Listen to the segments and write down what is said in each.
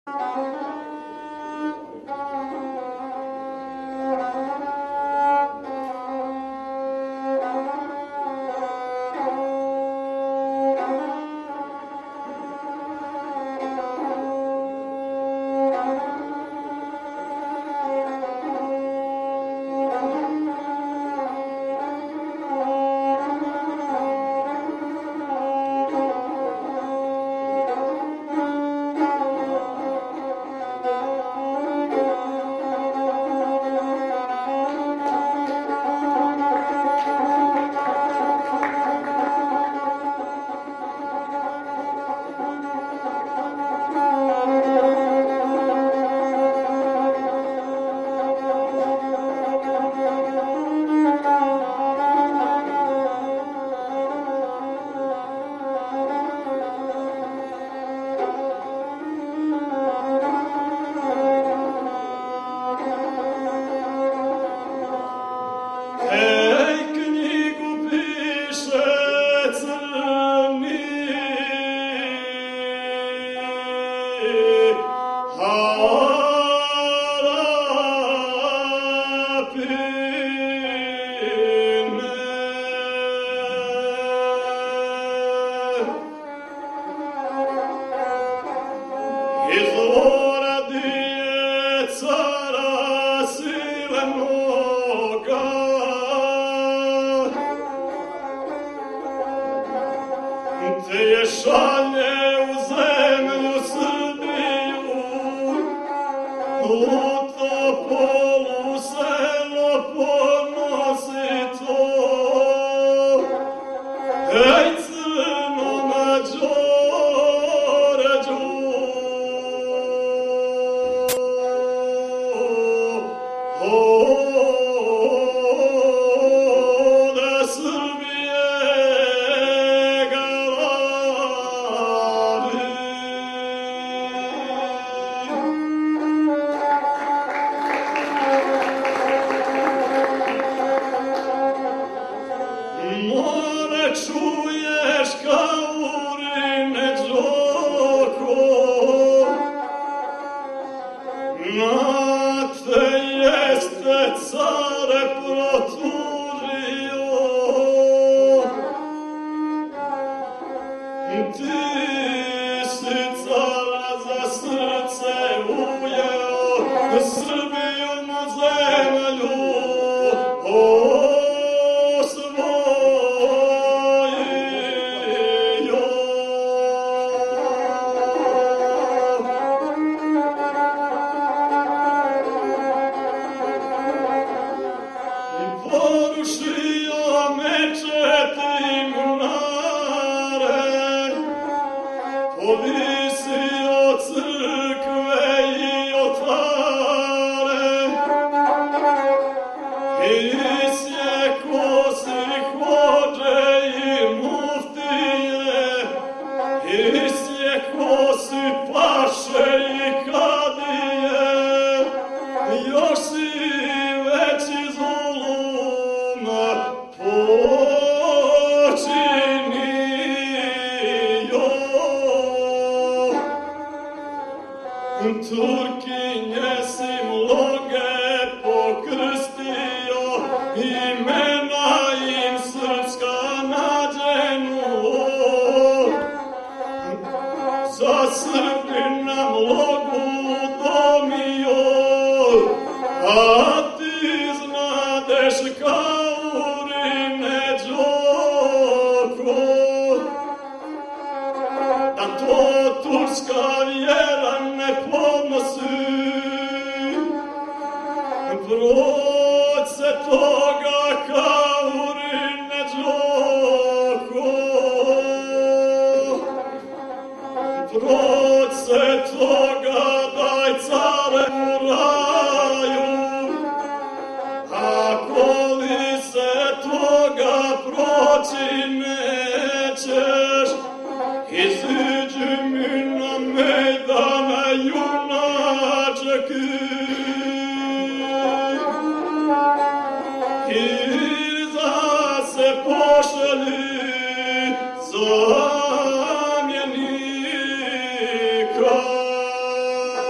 Zamjenika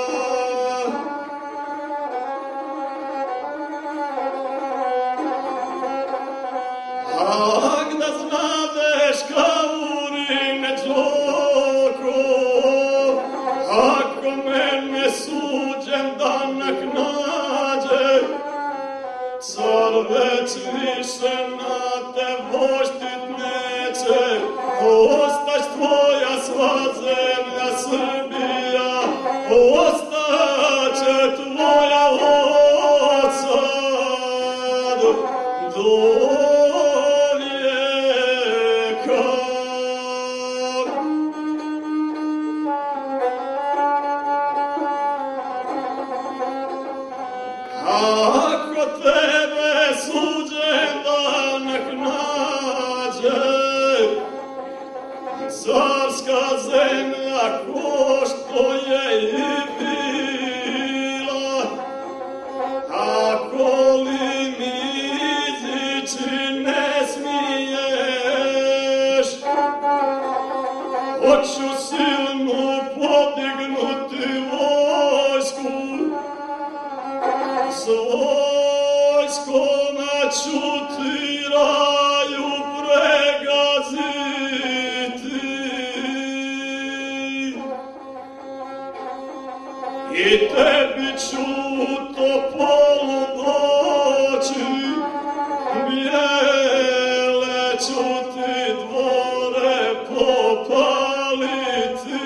ako mene suđen danak nađe, car već više na te voštit neće, ostać tvoja sva zemlja Srbija, ostaće tvoja osad do vijeka. Ako tebe suđen danak nađe, carska zemlja ko što je i bila, ako li mi izići ne smiješ, hoću silnu podignuti vojsku, s vojskom ću ti raju pregaziti i tebi ću topolu doći, bijele ću ti dvore popaliti,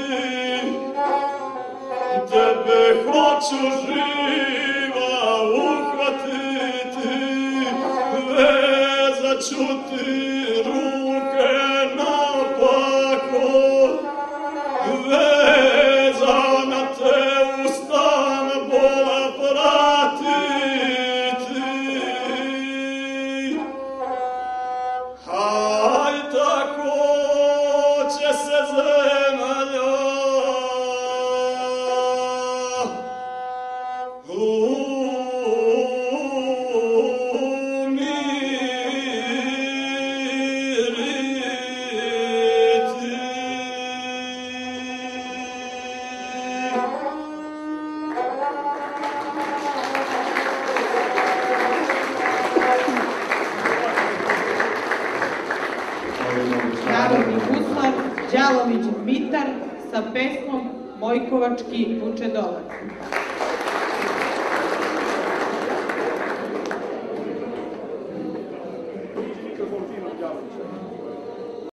tebe hoću živa uhvatiti, vezat ću ti ruke napako, vezana te u stan bola pratiti. Aj tako će se zemlja Narodni guslar Đalović Dmitar sa pesmom Mojkovački vuče dole.